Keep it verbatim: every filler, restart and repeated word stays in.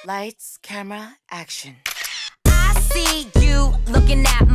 Lights, camera, action. I see you looking at